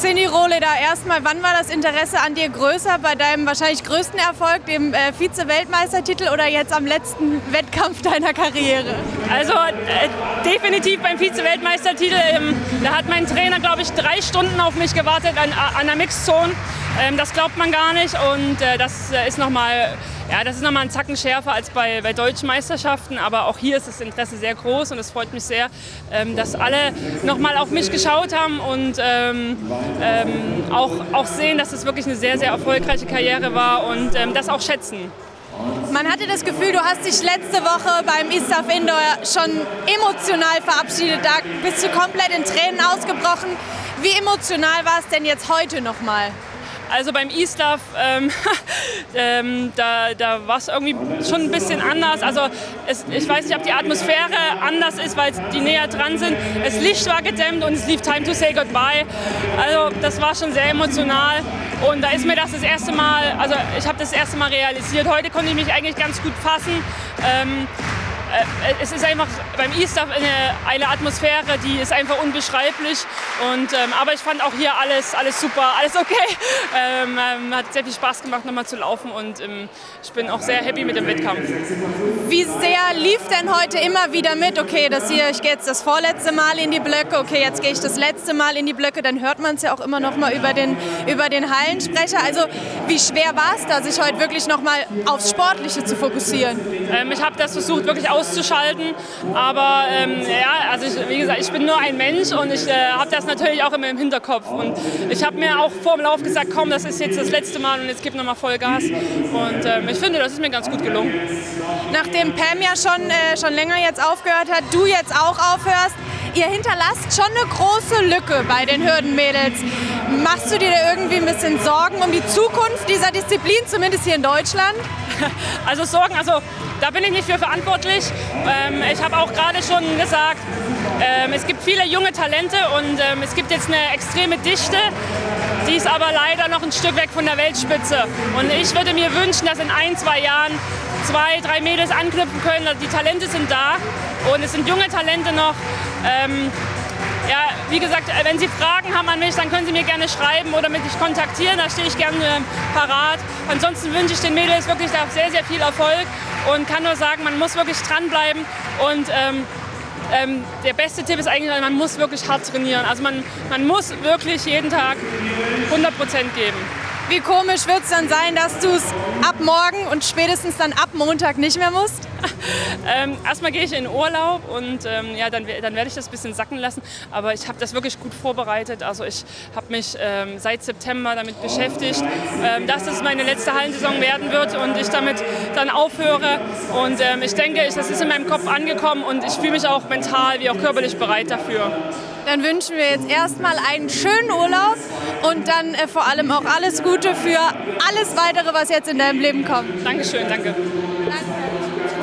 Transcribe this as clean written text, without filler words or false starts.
Xeni Rohleder, erstmal, wann war das Interesse an dir größer, bei deinem wahrscheinlich größten Erfolg, dem Vize-Weltmeistertitel oder jetzt am letzten Wettkampf deiner Karriere? Also definitiv beim Vize-Weltmeistertitel. Da hat mein Trainer, glaube ich, 3 Stunden auf mich gewartet an der Mixzone. Das glaubt man gar nicht und das ist nochmal ein Zacken schärfer als bei deutschen Meisterschaften, aber auch hier ist das Interesse sehr groß und es freut mich sehr, dass alle nochmal auf mich geschaut haben und auch sehen, dass es wirklich eine sehr, sehr erfolgreiche Karriere war und das auch schätzen. Man hatte das Gefühl, du hast dich letzte Woche beim ISTAF Indoor schon emotional verabschiedet, da bist du komplett in Tränen ausgebrochen. Wie emotional war es denn jetzt heute nochmal? Also beim ISTAF, da war es irgendwie schon ein bisschen anders. Also ich weiß nicht, ob die Atmosphäre anders ist, weil die näher dran sind. Das Licht war gedämmt und es lief Time to Say Goodbye. Also das war schon sehr emotional. Und da ist mir das erste Mal, also ich habe das erste Mal realisiert. Heute konnte ich mich eigentlich ganz gut fassen. Es ist einfach beim ISTAF eine Atmosphäre, die ist einfach unbeschreiblich. Aber ich fand auch hier alles super, alles okay. Hat sehr viel Spaß gemacht, nochmal zu laufen und ich bin auch sehr happy mit dem Wettkampf. Wie sehr lief denn heute immer wieder mit, okay, ich gehe jetzt das vorletzte Mal in die Blöcke, okay, jetzt gehe ich das letzte Mal in die Blöcke, dann hört man es ja auch immer noch mal über den Hallensprecher. Also wie schwer war es da, sich heute wirklich noch mal aufs Sportliche zu fokussieren? Ich habe das versucht, wirklich auszuschalten, aber wie gesagt, ich bin nur ein Mensch und ich habe das natürlich auch immer im Hinterkopf und ich habe mir auch vor dem Lauf gesagt, komm, das ist jetzt das letzte Mal und jetzt gib nochmal Vollgas und ich finde, das ist mir ganz gut gelungen. Nachdem Pam ja schon länger jetzt aufgehört hat, du jetzt auch aufhörst, ihr hinterlasst schon eine große Lücke bei den Hürdenmädels. Machst du dir da irgendwie ein bisschen Sorgen um die Zukunft dieser Disziplin, zumindest hier in Deutschland? Also Sorgen, da bin ich nicht für verantwortlich. Ich habe auch gerade schon gesagt, es gibt viele junge Talente und es gibt jetzt eine extreme Dichte, die ist aber leider noch ein Stück weg von der Weltspitze. Und ich würde mir wünschen, dass in 1-2 Jahren 2, 3 Mädels anknüpfen können. Die Talente sind da und es sind junge Talente noch. Wie gesagt, wenn Sie Fragen haben an mich, dann können Sie mir gerne schreiben oder mich kontaktieren, da stehe ich gerne parat. Ansonsten wünsche ich den Mädels wirklich da sehr, sehr viel Erfolg und kann nur sagen, man muss wirklich dranbleiben und der beste Tipp ist eigentlich, man muss wirklich hart trainieren. Also man muss wirklich jeden Tag 100% geben. Wie komisch wird es dann sein, dass du es ab morgen und spätestens dann ab Montag nicht mehr musst? Erstmal gehe ich in Urlaub und dann werde ich das ein bisschen sacken lassen. Aber ich habe das wirklich gut vorbereitet. Also ich habe mich seit September damit beschäftigt, dass das meine letzte Hallensaison werden wird und ich damit dann aufhöre. Und ich denke, das ist in meinem Kopf angekommen und ich fühle mich auch mental wie auch körperlich bereit dafür. Dann wünschen wir jetzt erstmal einen schönen Urlaub und dann vor allem auch alles Gute für alles Weitere, was jetzt in deinem Leben kommt. Dankeschön, danke. Danke.